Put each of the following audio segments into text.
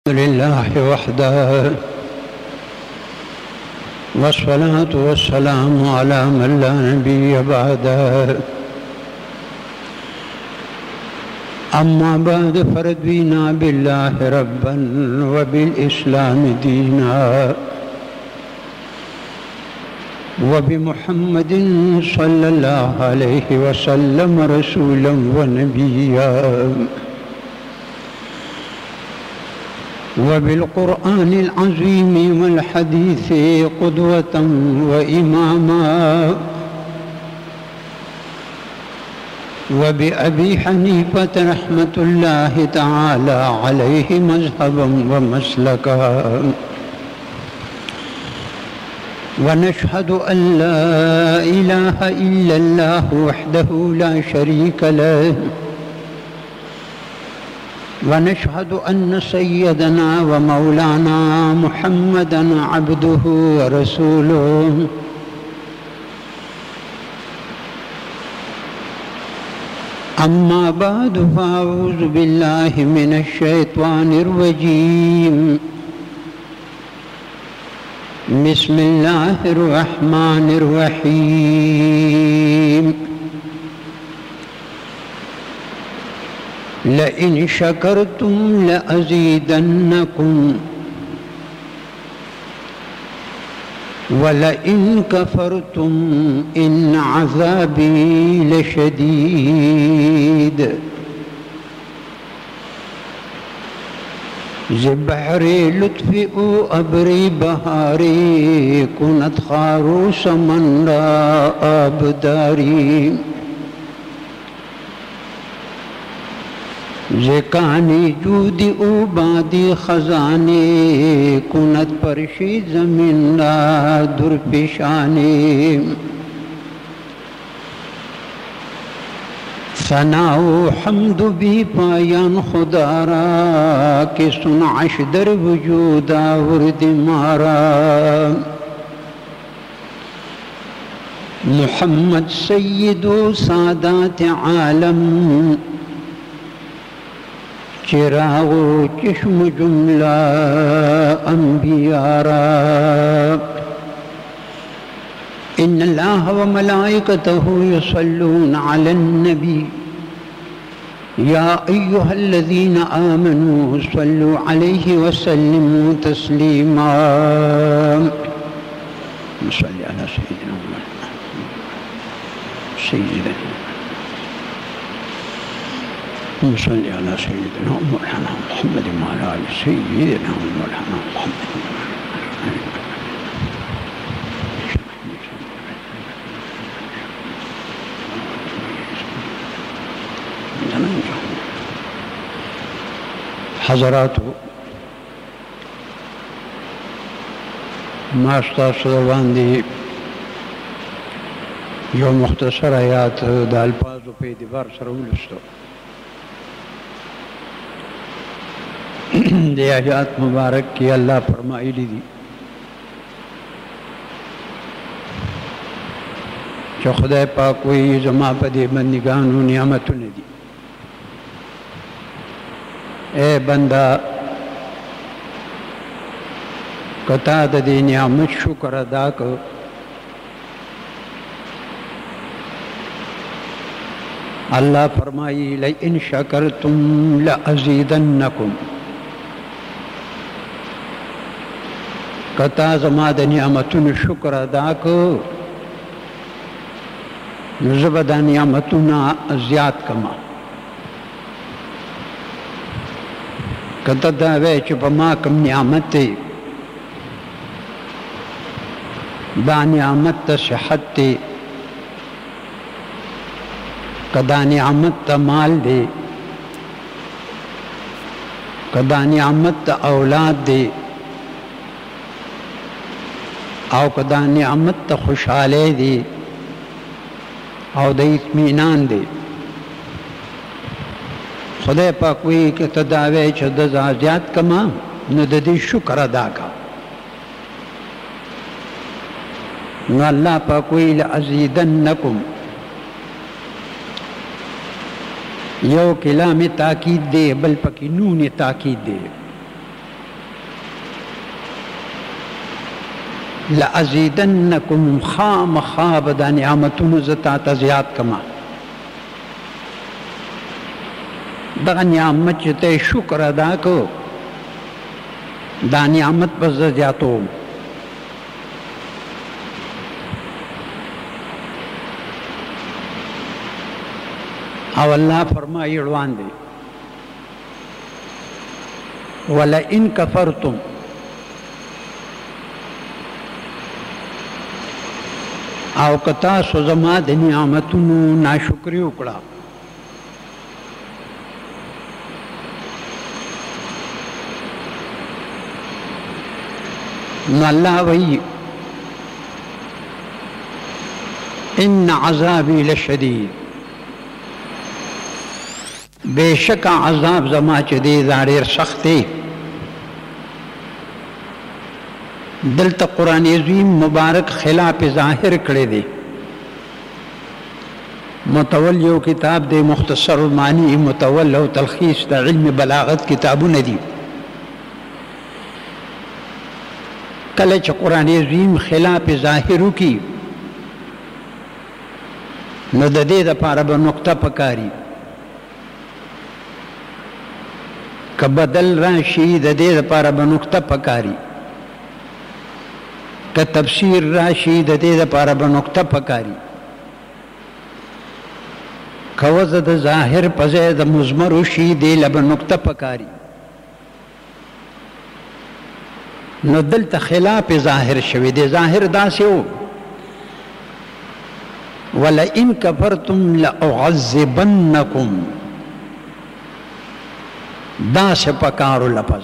लिल्लाहि वहदह वस्सलातु वस्सलामु अला मन ला नबिय्य बअदह अम्मा बाद फरदीना बिल्लाहि रब्बन व बिल इस्लामि दीना व बि मुहम्मदिन सल्लल्लाहु अलैहि वसल्लम रसूलन व नबिय्या व बिल कुरआनिल अज़ीम वल हदीस क़ुदवतन व इमामा व बि अबी हनीफत रहमतुल्लाहि तआला अलैहि मज़हबन व मसलका व नशहदु अल्ला इलाहा इल्लल्लाहु वहदहु ला शरीक लहु व नशहदु अन्न सय्यदना व मौलाना मुहम्मदन अब्दुहु व रसूलुहु अम्मा बादु फ़अऊज़ु बिल्लाहि मिनश शैतानिर रजीम बिस्मिल्लाहिर रहमानिर रहीम लइन शकरतुम लअज़ीदन्नकुम वलइन कफरतुम इन अज़ाबी लशदीद ज़बहरे लुत्फ़ी ओ अबरी बहारी कुनत खारूस मंदा आबदारी ज़कानी जूदी उबादी ख़ज़ाने कुनत परशी ज़मींदा दुरपेशाने सनाओ हम्द भी पायान खुदारा के सुन अशदर वजूदा वुर्द मारा मुहम्मद सय्यदो सादात आलम चिरागो चश्म जुमला अंबियारा इन्नल्लाह व मलाइकतहु युसल्लून अलन नबी या अय्युहल्लज़ीना आमनू सल्लु अलैहि व सल्लिमू तस्लीमा सल्ली अला सय्यिदिना सल्ली अला सय्यिदिना मौलाना मुहम्मद व अला आलि सय्यिदिना मौलाना मुहम्मद। हज़रातो मास्ता बांदी यो मुख्तसर आयात द अल्फाज़ो पे एतबार सरे वलुस्तो दे आयात मुबारक की अल्लाह फरमाइली दी जो खुदा पाक कोई जमा पदे बंदिगानू नियामतुन दी ए बंदा कता दे नियामत शुक्र अदा कर अल्लाह फरमाई लइन शकरतुम लअज़ीदन्नकुम कता जमा द नियामतुन शुक्र अदा कर ज़बदा नियामतुना ज़ियाद कमा कता दावे चुपमा कम नियामत दा नियामत सेहत कदा नियामत माल दे कदा नियामत औलाद दे आओ कदा नियामत खुशहाले दे आओ दे इत्मीनान दे खुदा पाक कोई के तदावे ज़ियाद कमा न दे शुक्र अदा का न अल्लाह पाक कोई लअज़ीदन्नकुम यो किला में ताकीद दे बल पकी नून ताकीद दे لازیدنکم خامخا به دا نعمتونو زه تاته زیات کما. دغه نعمت چې ته شکر ادا کو دا نعمت به زه زیاتوم. او الله فرمایي روان دی ولئن کفرتم او که تاسو زما د نعمتونو ناشکري وکړه نو الله وایي ان عذابي لشدید بېشکه عذاب زما چې دی دا ډېر سخت دی. دلته قرآن عظیم مبارک خلاف ظاهر کړی دی. متول یو کتاب دی مختصر المعانی متول او تلخیص د علم بلاغت کتابونه دي. کله چې قرآن عظیم خلاف ظاهر وکړي نو د دې دپاره به نقطه پکاري که بدل راشي د دې دپاره به نقطه پکاري که تفسیر راشي د دې دپاره به نقطه پکاري که وضع د ظاهر په ځای د مضمر وشي دې له به نقطه پکاري. نو دلته خلاف ظاهر شوی دی. ظاهر داسې و ولئن کفرتم لأعذبنکم داسې پکارو لفظ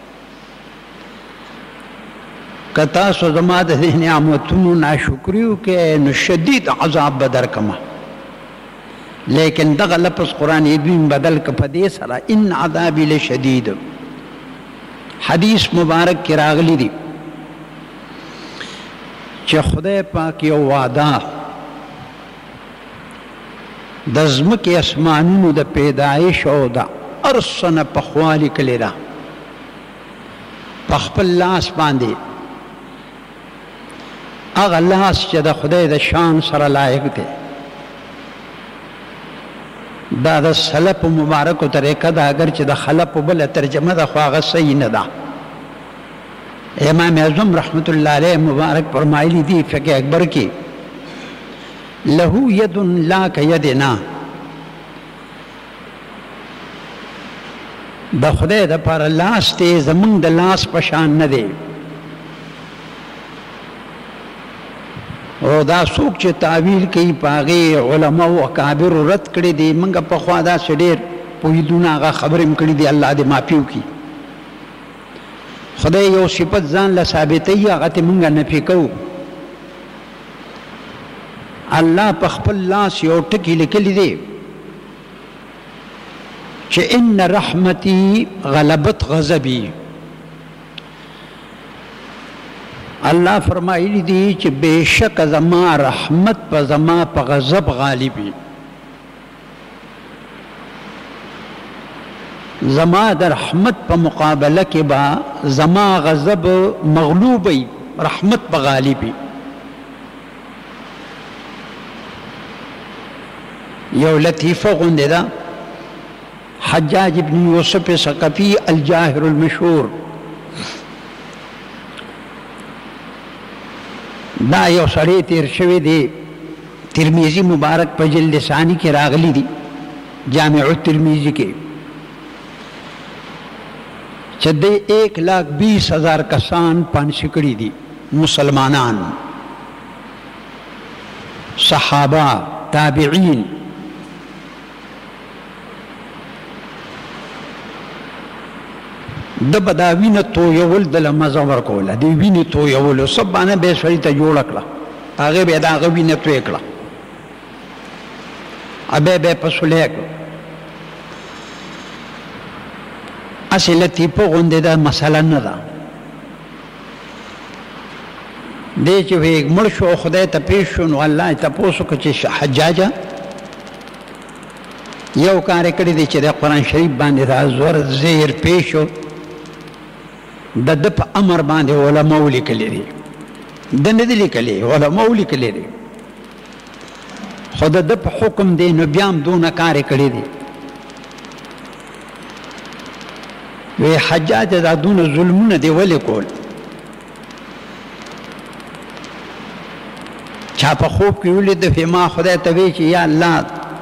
که تاسو زما د دې نعمتونو ناشکري وکړئ نو شدید عذاب به درکمه. لیکن دغه لفظ قرآن عظیم بدل که په دې سره ان عذابي لشدید. حدیث مبارک کې راغلی دی چې خدای پاک یو وعده د ځمکې اسمانونو د پیدایش او د هر څه نه پخوالي کړې ده په خپل لاس باندې. هغه لاس چې د خدای د شان سره لایق دی دا د سلف مبارکو طریقه ده. اگر چې د خلف بله ترجمه ده خو هغه صحیح نه ده. امام اعظم رحمت الله علیه مبارک فرمایلی دي فقه اکبر کې له ید لا کیدنا د خدای د پر لاس ته زمونږ د لاس په شان نه دی. او دا څوک چې تعویل کوي په هغې علماو اکابر رد کړي دي. موږ پخوا داسې ډېر پوهېدونه هغه خبرې م کړي دي. الله دې معافي وکړي. خدای یو صفت ځان له ثابتوي هغه ته موږ نفي کوو. الله په خپل لاس یو ټکي لیکلی دی چې ان رحمتي غلبت غضبي. الله فرمایلی دی چې بېشکه زما رحمت په زما په غضب غالبي. زما د رحمت په مقابله کې به زما غضب مغلوبی رحمت په غالبي. یو لطیفه غوندې ده حجاج ابن یوسف ثقفی الجاهر المشهور دا یو سړی تیر شوی دی ترمذی مبارک په جلد ثانی کې راغلی دی جامع الترمذی کې چې د 1,20,000 کسان پانسی کړي دي مسلمانان صحابه تابعین. د به دا وینه تویول دله مزه ورکوله د وینې تویولو سبانه به یې سړي ته جوړه کړه هغې به یې د هغه وینه توی کړه بیا به یې په سولی کړه. هسې لطیفه غوندې دا مسله نه ده. دی چې مړ شو خدای ته پیش شو نو الله یې تپوس وکړه چې حجاجه یو کار یې کړی دی چې د قرآن شریف باندې دا زور زیر پیش شو د ده په امر باندې علماو لیکلی دي د نه دي لیکلي علماو لیکلی دی خو د ده په حکم دی نو بیا هم دونه کار یې کړی دی وی حجاج دا دونه ظلمونه دی ولې کول چا په خوب کې ولید وی ما خدای ته وی چې یا الله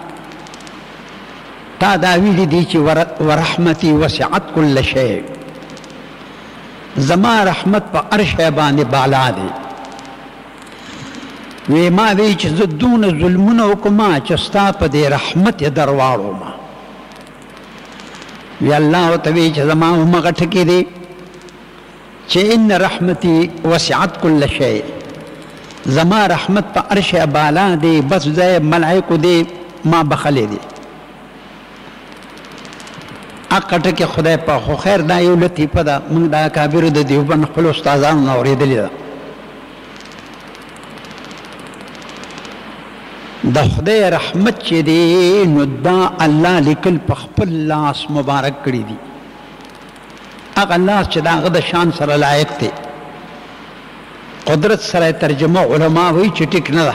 تا دا ویلي دي چې ورحمتي وسعت كل شيء زما رحمت په هر شی باندې بالا دی وی ما وی چې زه دونه ظلمونه وکړم چې ستا په دې رحمت یې در واړوم وی الله ورته وی چې زما همغه ټکي دی چې ان رحمتي وسعت كل شيء زما رحمت په هر شی بالا دی بس ځای ملائکو دی ما بخلی دی اقا ټکي خدای په خو خیر دا یو لطیفه ده موږ د اکابرو د دیوبند خپلو استادانو نه اورېدلې ده د خدای رحمت چې دی نو دا الله لیکل په خپل لاس مبارک کړي دي هغه لاس چې د هغه د شان سره لایق دی قدرت سره ترجمه علما وایي چې ټیک نه ده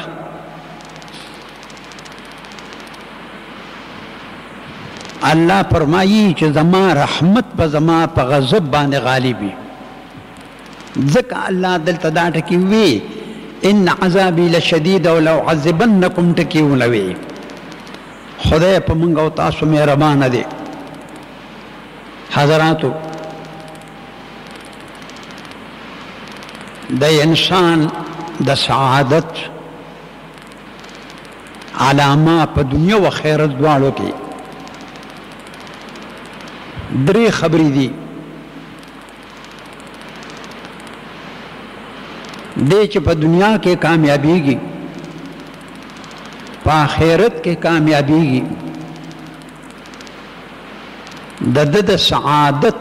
الله فرمایي چې زما رحمت په زما په غضب باندې غالب وي ځکه الله دلته دا ټکي وي ان عذابي لشدید ولو عذبنکم ټکي ونه وي خدای په موږ او تاسو مهربانه دی حضراتو د انسان د سعادت علامه په دنیا و خیرت دواړو کې درې خبرې دي دی چې په دنیا کې کامیابیږي په آخرت کې کامیابیږي د ده د سعادت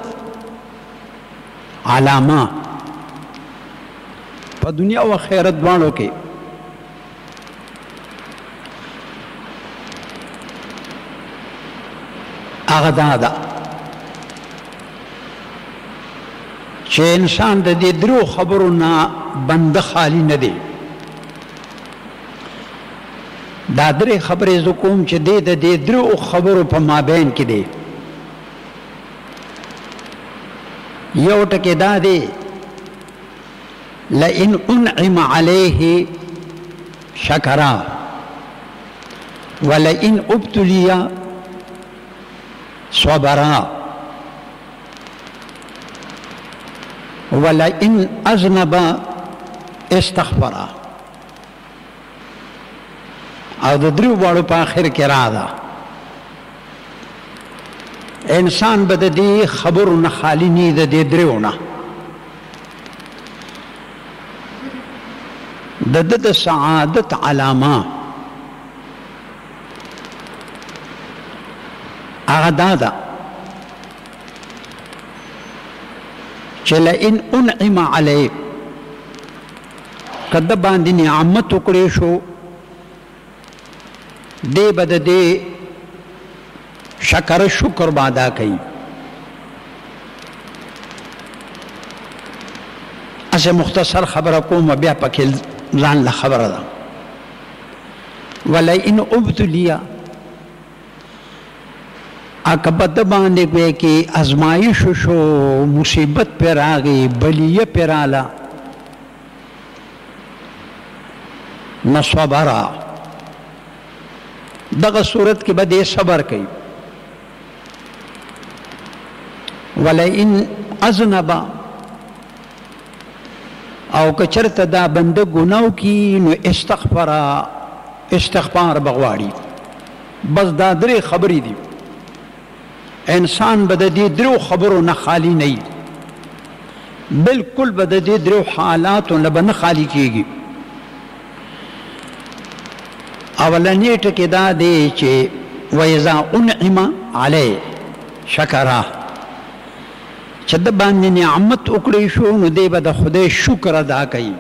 علامه په دنیا او آخرت دواړو کې هغه دا ده چې انسان د دې درو خبرو نه بنده خالی نه دی دا درې خبرې زه کوم چې دی د دې درو خبرو په مابین کې دی یو ټکی دا دی لئن انعم علیه شکرا ولئن ابتلی صبرا ولئن اذنب استغفرا او د درو واړو په آخر کې را ده انسان به د دې خبرو نه خالي نه د دې درو نه د ده د سعادت علامه هغه دا ده چې لئن انعم علیه که ده باندې نعمت وکړی شو دی به د دې شکر شکر به ادا کوي اسې مختصر خبره کوم بیا پکې ځان له خبره ده ولئن ابتلیا اکبه ده باندې کوي کې ازمایش شو مصیبت پې راغی بلیه پې راله نه صبره دغه صورت کې به دې صبر کوي ولئن اذنب او که چرته دا بنده ګناو کی نو استغفار بغواړي بس دا درې خبرې دي انسان به د دې درو خبرو نه خالی نه وي بالکل به د دې درو حالاتو نه به نه خالی کېږي اولنی ټکی دا دی چې وإذا انعم علیه شکره چې د باندې نعمت وکړی شو نو دی به د خدای شکر ادا کوي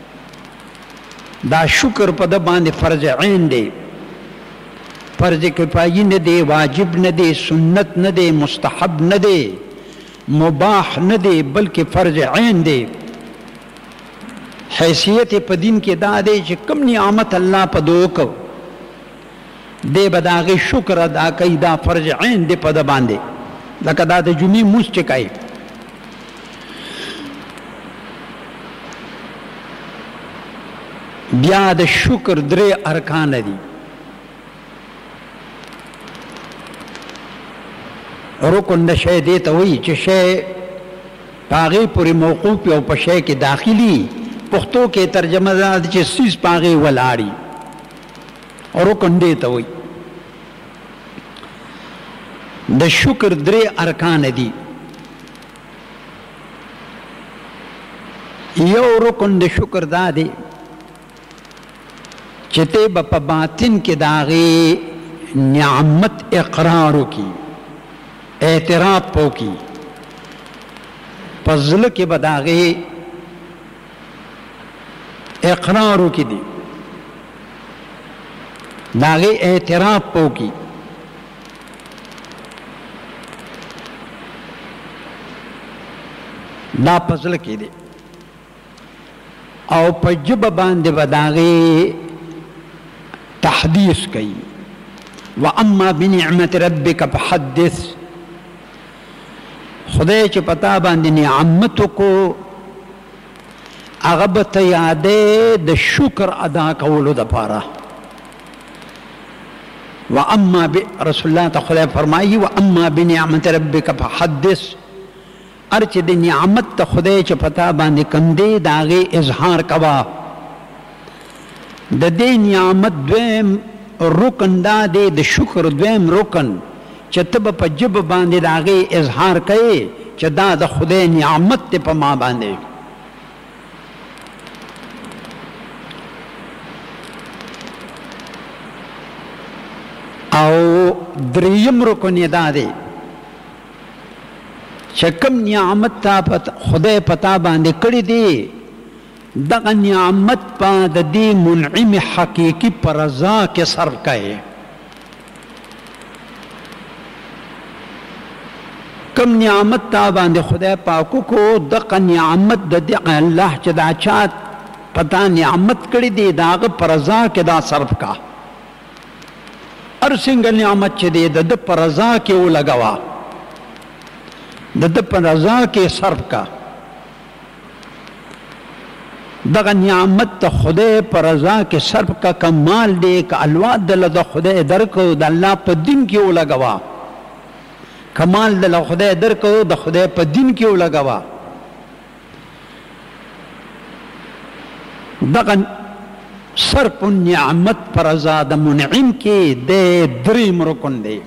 دا شکر په د باندې فرض عین دی فرض کفایي نه دی واجب نه دی سنت نه دی مستحب نه دی مباح نه دی بلکې فرض عین دی حیثیت په دین کې دا دی چې کوم نعمت الله په دو کو دی به د هغې شکر ادا کوي دا فرض عین دی په ده باندې لکه دا د جمعې مونځ چې کوي بیا د شکر 3 ارکان دي رکن د شی دی ته وایي چې شی په هغې پورې موقوف او په شی کې داخلي پښتو کې ترجمه دا ده چې څیز په هغې ولاړي رکن دی ته وایي د شکر 3 ارکان دي یو رکن د شکر دا دی چې ته به په باطن کې د هغې نعمت اقرار وکړي اعتراف وکړي په زړه کې به د هغې اقرار وکړي د هغې اعتراف وکړي دا په زړه کې دی او په ژبه باندې به د هغې تحدیث کوي واما بنعمت ربک فحدث خدای چې پتا باندې نعمت وکړو هغه به ته یادې د شکر ادا کولو دپاره واما رسول الله ته خدای فرمایي واما بنعمت ربک فحدث هر چې د نعمت ته خدای چې پتا باندې کوم دی د هغې اظهار کوه د دې نعمت دویم رکن دا دی د شکر دویم رکن چې ته به په ژبه باندې د هغې اظهار کوې چې دا د خدای نعمت دی په ما باندې او دریم رکن یې دا دی چې کوم نعمت تا خدای پتا باندې کړی دی دغه نعمت په د دې منعم حقیقي په رضا کې صرف کوي کوم نعمت تا باندې خدای پاکو کو دغه نعمت د دې الله چې دا چا پتا نعمت کړی دی د هغه په رضا کې دا صرف کا هر څنګه نعمت چې دی د ده په رضا کې ولګوه د ده په رضا کې صرف کا دغه نعمت ته خدای په رضا کې صرف کا کمال دی که الواد دله د خدای درکو د الله په دین کې ولګوه کمال دله خدای درکو د خدای په دین کې ولګوه دغه صرف النعمت پر رضا د منعم کې د دریم رکن دی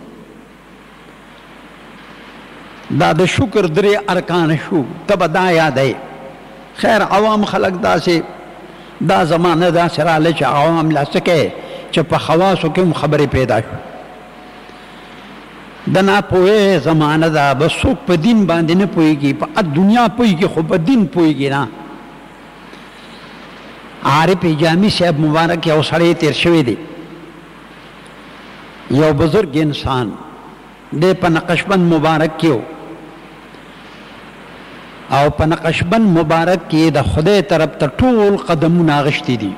دا د شکر 3 ارکان شو ته به دا یادی خیر عوام خلق داسې دا زمانه داسې راغله چې عوام لا څه کوي چې په خواصو کې هم خبرې پیدا شو د ناپوهۍ زمانه ده به څوک په دین باندې نه پوهېږي په دنیا پوهېږي خو په دین پوهېږي نه عارف جامی صاحب مبارک یو سړی تیر شوی دی یو بزرگ انسان دی په نقشبند مبارک کې او په نقشبند مبارک کې د خدای طرف ته ټول قدمونه اغشتي دي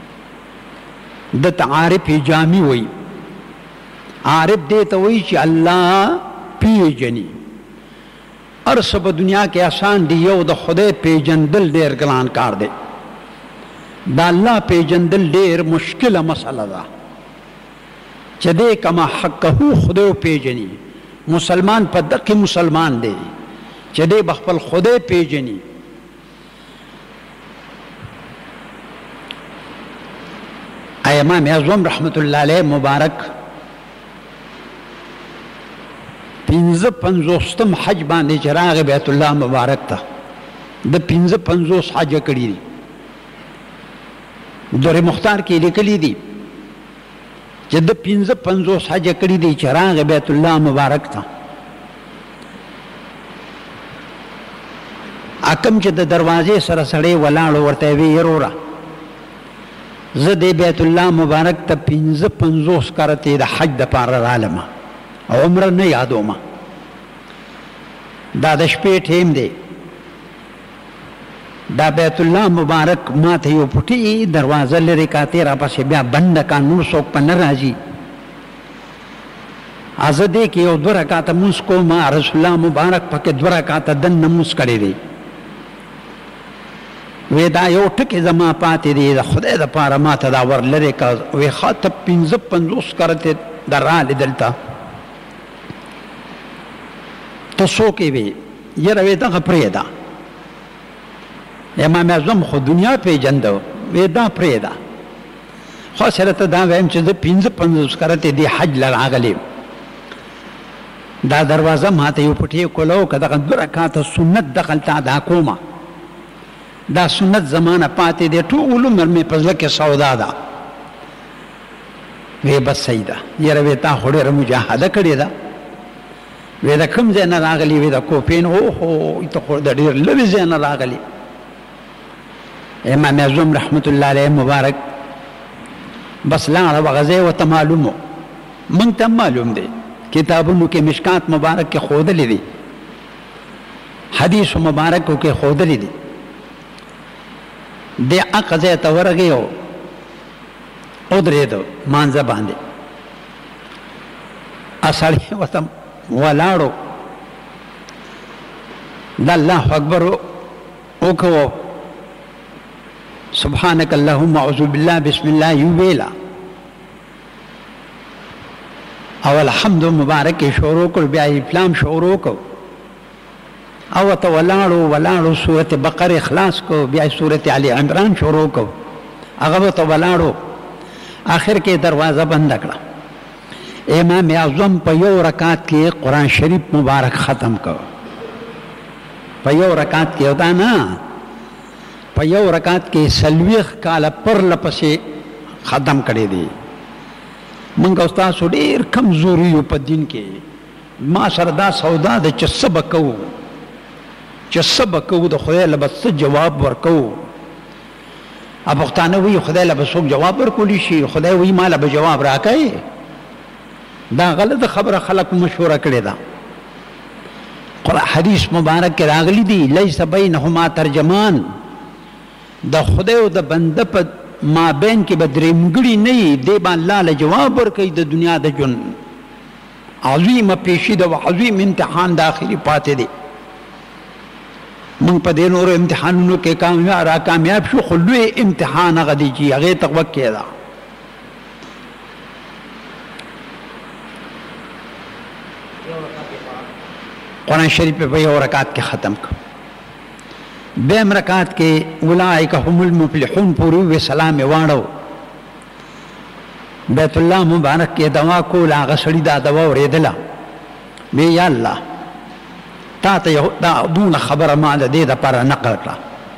دته عارف جامی وایي عارف دی ته وایي چې الله پیژني هر څه په دنیا کې آسان دي یو د خدای پیژندل ډېر ګران کار دی دا الله پیژندل ډېر مشکله مسله ده چې دی کما حقه خدای پیژني مسلمان په دقه مسلمان دی چې دی بخپل خدای پیژني امام اعظم رحمت الله علیه مبارک 55م حج باندې چې راغی بیت الله مبارک ته د 55 حج کړي دي دور مختار کې لیکلي دي چې د 55 حج کړي دي چې راغی بیت الله مبارک ته اکم چې د دروازې سره سړی ولاړو ورته وی وروره زه د بیت الله مبارک ته 55 کرته د حج د پاره رالم عمره نه یادوم دا د شپې ټیم دی دا بیت الله مبارک ما ته یو پټي دروازه لري کاته را پسې بیا بند کا نور څوک په نه راځي ازدې کې یو 2 رکعاته مونږ کوم رسول الله مبارک پکې 2 رکعاته دنه مونږ کړی دی وې دا یو ټکی زما پاتې دی د خدای د پاره ما ته دا ور لري کا وې خاطب 55 کرته درال دلته ته څوک وي یره وې دا پرېدا امام اعظم خو دنیا پیژندو وې دا پرېدا خو سره ته دا وایم چې د 55 کرته دی حج لراغلی دا دروازه ماته یو پټي کولو کدا 2 رکعاته سنت دخل تا دا کومه دا سنت زمانه پاتې دی ټول عمر مې پزله کې سودا ده وې بس سیدا یره وې تا خوري مجاهده کړی دا وې دا کوم ځای نه راغلی وې دا کوپین او هو ته خور د ډیر لوي ځای نه راغلی امام اعظم رحمت الله علیه مبارک بس لاړه وغزه وته معلومو مونږ ته معلوم دی کتابونو کې مشکات مبارک کې خودلې دي حدیث مبارکو کې خودلې دي د اقزه ته ورغیو او درېدو مانځه باندې اصلي وته ولاړو د الله اکبر وکړو سبحانك اللهم اعوذ بالله بسم الله یویلا او الحمد مبارک شروع کړ بیا اسلام شروع کو او ته ولاړو سورته بقره اخلاص کو بیا سورته ال عمران شروع کو هغه ته ولاړو آخر کې دروازه بند کړه امام اعظم په یو رکعت کې قرآن شریف مبارک ختم کو په یو رکعت کې ودا نه په یو رکعت کې سلويخ کاله پر لپسې ختم کړی دی منګ استاد ډیر کمزوري په دین کې ما سره دا سودا د چې سبق کو د خدای له بس جواب ورکو ابو ختانه وی خدای له بس جواب ورکولی شي خدای وی مال به جواب راکای دا غلط خبره خلق مشوره کړی دا قرآن حدیث مبارک کې راغلی دی لیس بینهما ترجمان د خدای او د بنده په ما بین کې بدرې مګړي نه دی با الله له جواب ورکړي د دنیا د جن عظیم پیشي د عظیم امتحان د اخري پاتې دی مونږ په دې نور امتحانونو کې کامیاب شو خو لوی امتحان هغه دی چې هغه توقع ده قرآن شریف په یو رکعت کې ختم کړ بیم رکعت کې اولئک هم المفلحون پوری و سلام واړو بیت الله مبارک کې دوا کول هغه سړي دا دوا ورېدله وی یا الله تا ته دا دون خبره ما د دې لپاره نقل کړه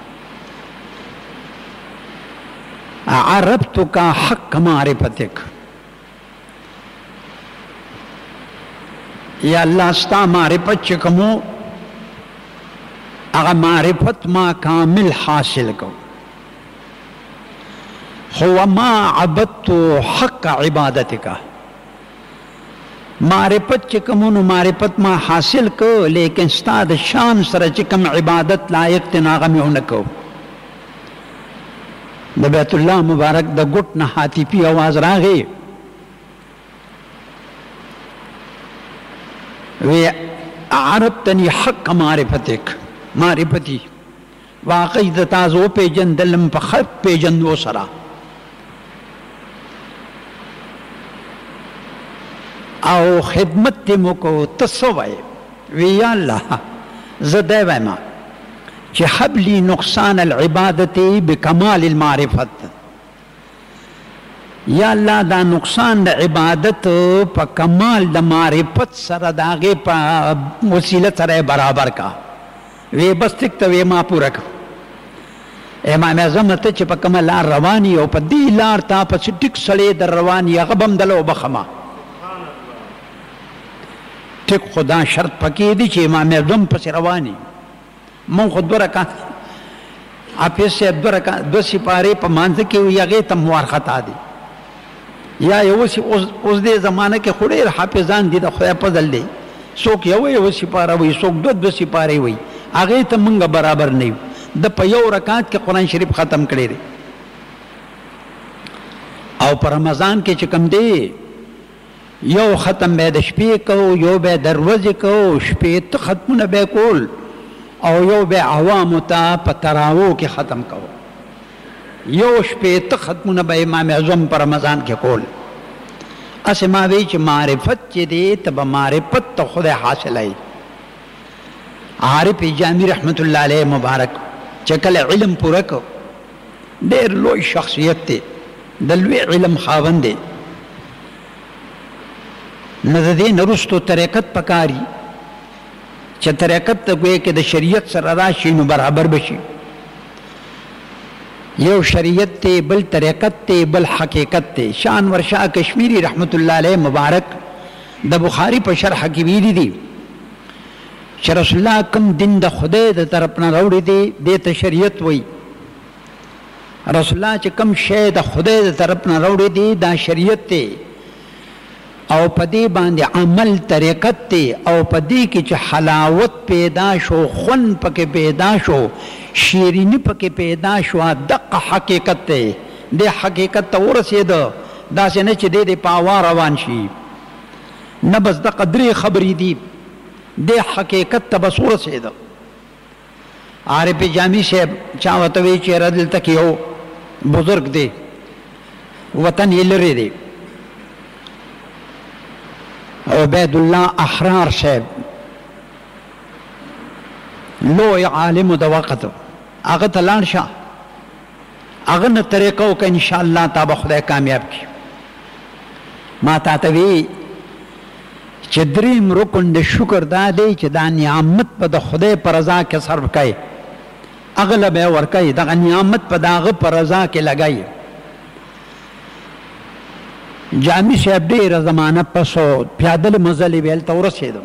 عرفتک حق معرفتک یا الله ستا معرفت چې کومو اغا معرفت ما کامل حاصل کو هو ما عبدت حق عبادتک معرفت چې کومو معرفت ما حاصل کو لیکن ستاد شان سره چې کوم عبادت لایق تناغه مې ونکو د بیت الله مبارک د ګټ نه هاتفي आवाज راغی وی عرفتنی حق معرفتک معرفتی واقعی د تاسو پیژندلم په خط پیژندو سره او خدمت دې مو کو تسوي وی یا الله زده وایم چې حبلی نقصان العبادت بکمال المعرفت یا الله دا نقصان د عبادت په کمال د معرفت سره داغه په وسیله سره برابر کا وی بس تک ته ما پورا کو امام اعظم ته چې په کومه لار رواني او په دې لار ته په ټیک سړی در رواني هغه بم دلو بخما ټیک خدا شرط پکې دي چې امام اعظم پس رواني مون خود برکات اپیس سے برکات دو سپاره په مانځ کې یغه تم ورختا دي یا یو سی اوس دې زمانه کې خوري حافظان دي د خدای په ځل دي څوک یو سپاره وي څوک دو سپاره وي هغه ته مونږ برابر نه د په یو رکعت کې قرآن شریف ختم کړی دی او په رمضان کې چې کوم دی یو ختم به د شپې کو یو به د ورځې کو شپې ته ختمونه به کول او یو به عوامو ته په تراوو کې ختم کو یو شپې ته ختمونه به امام اعظم په رمضان کې کول اسې ما وی چې معرفت چې دی ته به معرفت ته خدای حاصلای عارف جامی رحمت الله علیه مبارک چې کله علم پوره کو ډېر لوی شخصیت دی د لوی علم خاوند دی نه د دې نه وروستو طریقت پکاري چې طریقت ته ګویا کې د شریعت سره راشي نو برابر بشي یو شریعت ته بل طریقت ته بل حقیقت ته شانور شاه کشمیری رحمت الله علیه مبارک د بخاری په شرح کې ویلي دي چې رسول الله کوم دین د خدای د طرف نه راوړی دی دې ته شریعت وایي رسول الله چې کوم شی د خدای د طرف نه راوړی دی دا شریعت دی او په دې باندې عمل طریقت دی او په دې کې چې حلاوت پیدا شو خون پکې پیدا شو شیرینی پکې پیدا شو دقه حقیقت دی د حقیقت ته ورسېده داسې نه چې دې په هوا روان شي نه بس د قدرې خبرې دي د حقیقت ته بس ورسېده عارف جامی صاحب چا ورته وایي چې دلته کې یو بزرګ دی وطن یې لرې دی عبید الله احرار صاحب لوی عالم د وخت هغه ته لاړ شه هغه نه طریقه وکړه انشاءالله تا به خدای کامیاب کړي ما تا ته وی چې دریم رکن د شکر دا دی چې دا نعمت په د خدای په رضا کې صرف کړي هغه له به ورکوي دغه نعمت په د هغه په رضا کې لګوي جامی صاحب ډېره زمانه پسو پیادل مزلې به هلته ورسېدم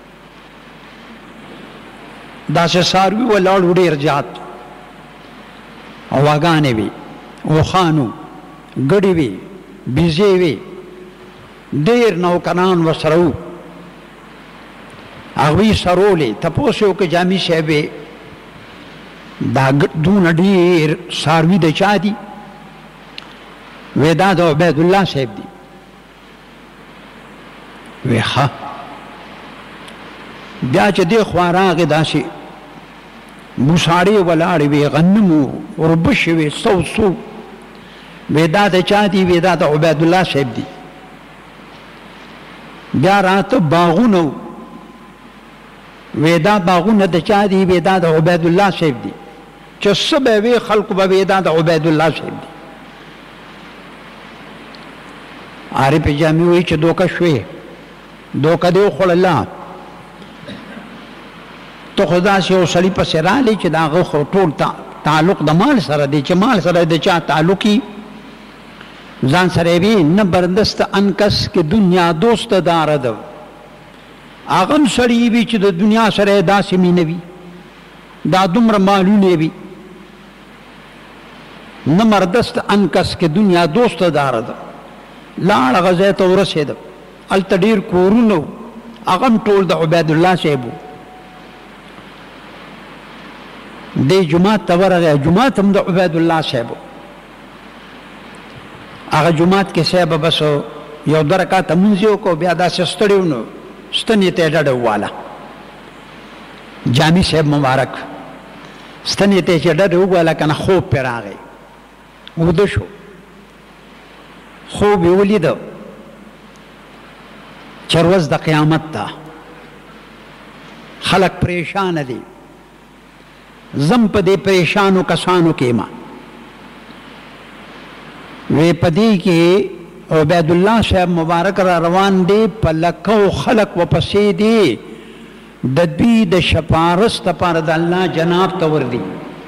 داسې څاروي ولاړ و ډېر زیات غواګانې وې اوښان و ګډې وې بیزې وې ډېر نوکران ورسره وو هغوی سرولې تپوس یې وکړه جامي صاحب دا دونه ډېر څاروي د چا دي وی دا د عبید الله صاحب دی وی ښه بیا چې دې خوا راغې داسې بوساړې ولاړې وې غنم و وربشې وې سو وی دا د چا دي وی دا د عبید الله صاحب دی بیا راته باغونه وی دا باغونه د چا دي وی دا د عبید الله صاحب دی چې څه به وی خلکو به وی دا د عبید الله صاحب دی عارف جامی وی چې دوکه شوې دوکه دی وخوړله ته خو داسې یو سړي پسې رالی چې د هغه خو ټول تعلق د مال سره دی چې مال سره د چا تعلقي ځان سره وي نه بردست انکس کې دنیا دوست داره ده هغه هم سړي وي چې د دنیا سره یې داسې مینه وي دا دومره مالونه وي نه مردست انکس کې دنیا دوست داره ده لاړ هغه ځای ته ورسېده هلته ډېر کورونه و هغه هم ټول د عبید الله صاحب و دې جومات ته ورغی جومات هم د عبید الله صاحب و هغه جومات کې صاحب بس یو دوه رکعته لمونځ یې وکړو بیا داسې ستړی و نو ستنې ته یې ډډه وواله جامي صاحب مبارک ستنې ته یې چې ډډه وواله که نه خوب پرې راغی اوده شو خوب یې ولیده چې ورځ د قیامت ده خلک پریشانه دي زم په دې پریشانو کسانو کې ما وی په دې کې عبید الله صاحب مبارک را روان دی په لکو خلق ورپسې دي د دوی د شپارس لپاره د الله جناب ته وردي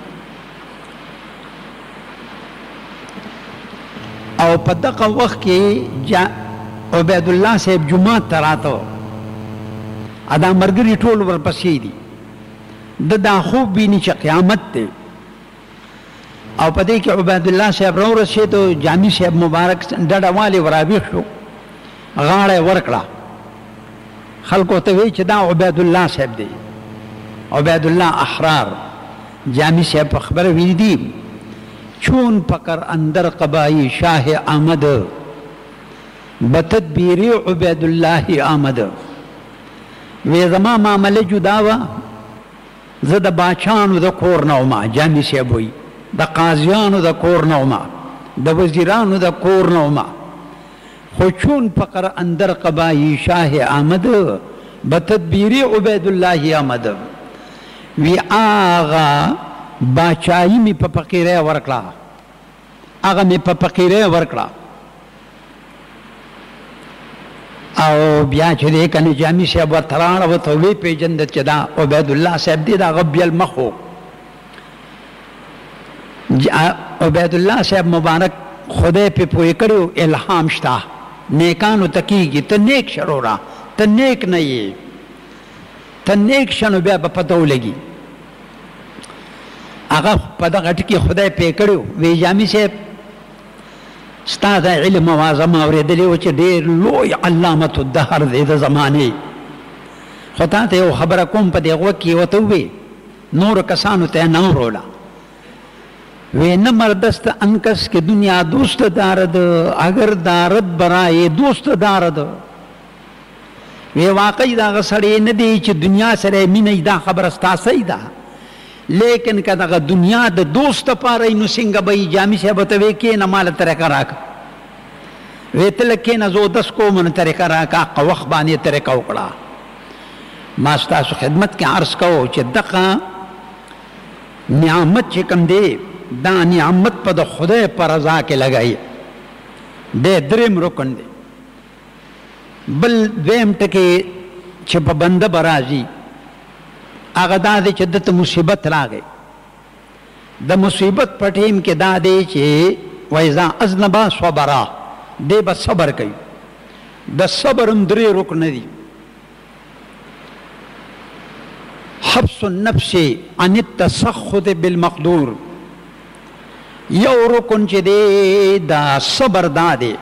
او په دغه وخت کې عبید الله صاحب جمعات ته راته ادا مرګري ټول ورپسې دي د دا خوب ویني چې قیامت دی او په دې کې عبید الله صاحب راورسېدو جامي صاحب مبارک ډډه والې ورابېښ شو غاړه یې ورکړه خلکو ته وایي چې دا عبید الله صاحب دی عبید الله احرار جامی صاحب خبر ویلی دی چون پکر اندر قبائی شاہ آمد بتدبیر عبید اللہ آمد وی زما معاملہ جداوا زد باچانو دا کور نوما جامی صاحب ہوئی دا قاضیانو دا کور نوما دا وزیرانو دا کور نوما خو چون پکر اندر قبائی شاہ آمد بتدبیر عبید اللہ آمد وی آغا باچائی می پا فقیرے ورکلا آغا می پا فقیرے ورکلا او بیا چه دے کنی جامی صاحب و تران و تولی پی جندت چه دا عبید اللہ صاحب دی دا غبی المخو عبید اللہ صاحب مبارک خدای پی پوی کریو الہام شتا نیکانو تکیگی تا نیک شرو را تا نیک نئی تا نیک شنو بیا با پتو لگی آغا پدا غٹکی خدای پی کریو وی جامی صاحب ستا دا علم وازم آوریدلی وچ دیر لوی علامت الدهر دی دا زمانی خطا تا یو خبر کم پا دی غوکی و تووی نور کسانو تا نو رولا وی نمردست انکس که دنیا دوست دارد اگر دارد برای دوست دارد وی واقعی دا غصری ندی چه دنیا سره مینی دا خبر استاسی دا لیکن که دا دنیا دا دوست پاری نو سنگ بای جامی صاحب توی که نمال طریقه راکا وی تلکی نزو دس کو من طریقه راکا قوخ بانی طریقه اکڑا ما ستاسو خدمت کے عرض کو چه دقا نعمت چکم دے دا نعمت پا دا خدای پر رضا کے لگائی دے درم رکن دے بل دویم ٹکے چه پا بند برازی آغا دا دے چه دت مصیبت راگے دا مصیبت پر ٹیم کے دا دے چه ویزا ازنبا صبرا دے با صبر کئی دا صبرم دری رکن دی حبس النفس عن التسخط بالمقدور یو رکن چه دے دا صبر دا دے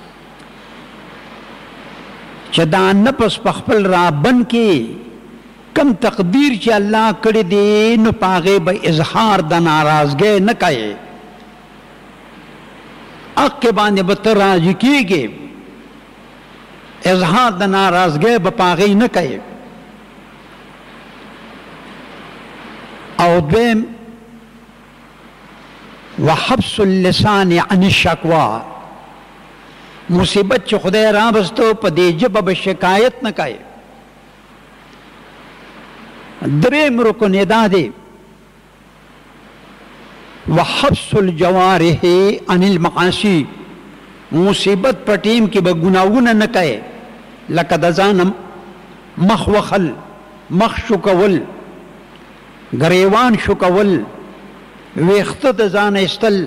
چه دا نفس پخپل را بن کے کم تقدیر چه اللہ کڑی دے نو پاغے با اظہار دا ناراضگے نکائے اق کے باندے بطر راجی کی گے اظہار دا ناراضگے با پاغے نکائے او دویم وحبس اللسان عن الشکوا مصیبت چه خدای رابستو پا دے جب بشکایت نکائے دریم رکن ادا دے وحبس الجوارح عن المعاصی مصیبت پر ٹیم کی بگناون نکائے لکد ازان مخ وخل مخ شکول گریوان شکول ویختت ازان استل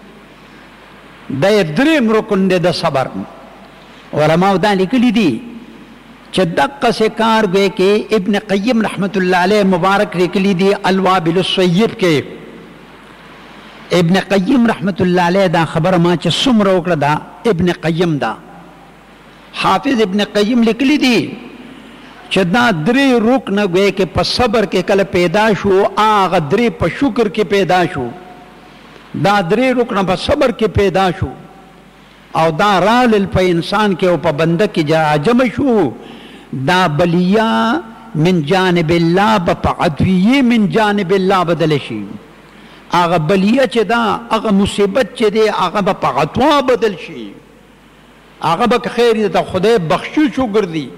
دے دریم رکن دے دا صبر علماء دا لکلی دی چه دقا سے کار گئے کہ ابن قیم رحمت اللہ علیہ مبارک لکلی دی الوابل الصیب کے ابن قیم رحمت اللہ علیہ دا خبر ما چه سم روکڑ دا ابن قیم دا حافظ ابن قیم لکلی دی چه دا دری رکن گئے کہ پا صبر کے کل پیدا شو آغا دری پا شکر کے پیدا شو دا دری رکن پا صبر کے پیدا شو او دا رالل پا انسان کے او پا بندہ کی جم شو دا بلیہ من جانب اللہ با عدویہ من جانب اللہ بدلشی آغا بلیہ چے دا آغا مصیبت چے دے آغا با عطوا بدل شی آغا با خیر دا خدای بخشو شو گردی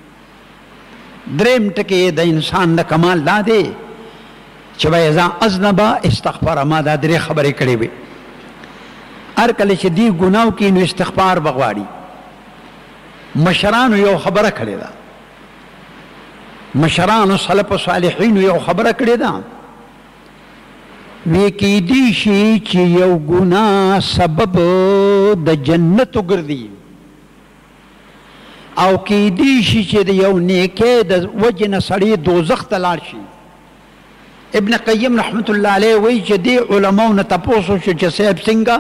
درم ٹکے دا انسان دا کمال دا دے چبا ازا ازنبا استغفار ما دا درے خبرے کڑے بے ارکل چے دی گناو کی نو استغفار بغواری مشرانو یو خبر کڑے دا مشرانو صلف و صالحینو یو خبر کڑے دا وی کی دیشی چی یو گناہ سبب دا جنتو گردی او کی دیشی چی دا یو نیکے دا وجن سڑی دوزخ تلار شی ابن قیم رحمت اللہ علیہ وی چی دی علماء نتپوسو چی سیب سنگا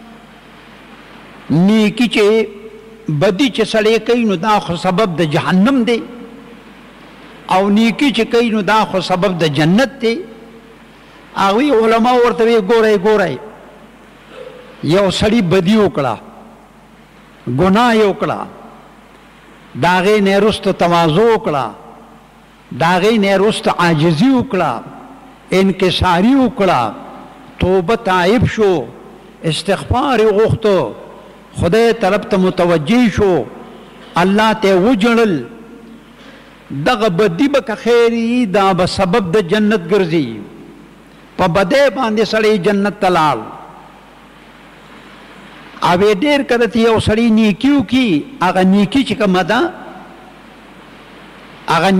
نیکی چی بدی چی سڑی کئی نو دا خو سبب دا جہنم دے او نیکی چی کئی نو دا خو سبب دا جنت دے هغوی علما ورته وی ګورئ ګورئ یو سړي بدي وکړه ګناه یې وکړه د هغې نه وروسته تواضع وکړه د هغې نه وروسته عاجزي وکړه انکساري وکړه توبه تائب شو استغفار یې غوښتو خدای طرف ته متوجه شو الله ته وجړل دغه بدي به که خیر وي دا به سبب د جنت ګرځي په بدۍ باندې سړی جنت ته لاړ او ډېر کله چې یو سړی نیکي وکړي هغه نیکي چې کومه ده هغه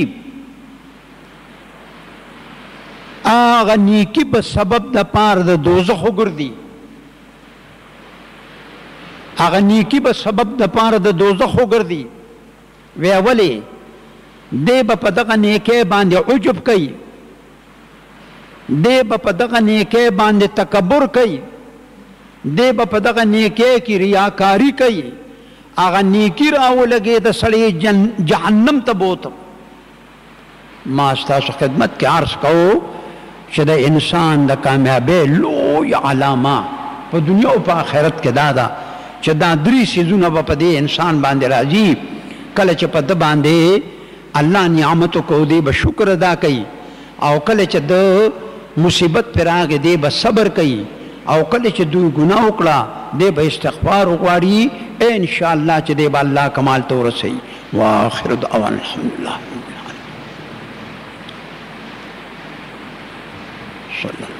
نیکي به سبب د پاره د دوزخ وګرځي هغه نیکي به سبب د پاره د دوزخ وګرځي وی ولې دی به په دغه نیکۍ باندې عجب کوي دی به په دغه نیکۍ باندې تکبر کوي دی به په دغه نیکۍ کې ریاکاري کوي هغه نیکي راولګي د سړی جهنم ته بوته ما ستاسو خدمت کې عرض کوو چې د انسان د کامیابۍ لوی علامه په دنیا او په آخرت کې دا ده چې دا درې څیزونه به په دې انسان باندې راځي کله چې په ده باندې الله نعمت وکړو دی به شکر ادا کوي او کله چې د مصیبت پر راغی دی به صبر کوي او کله چې دوی ګناه وکړه دی به استغفار وغواړي ان شاء الله چې دی به الله کمال ته ورسوي واخر دعوانا الحمدلله رب العالمین صلی الله